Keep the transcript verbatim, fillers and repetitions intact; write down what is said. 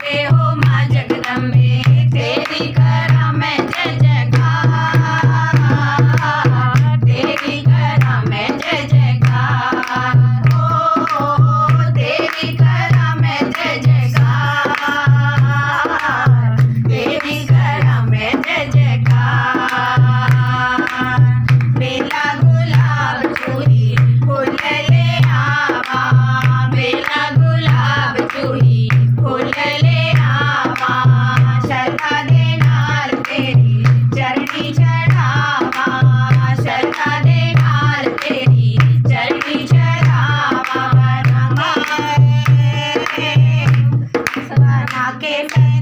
जगदम्बे हो माँ जगदम्बे, तेरी करा मैं जय जयकार, तेरी करा मैं जय जयकार, हो तेरी करा मैं जय जयकार, तेरी करा मैं जय जयकार। बेला गुलाब चूड़ी फूल ले आवा, बेला गुलाब चूड़ी फूल ले आवा, श्रद्धा दे नाल तेरी चरणी चढ़ावा, श्रद्धा दे नाल तेरी चरणी चढ़ावा। बना के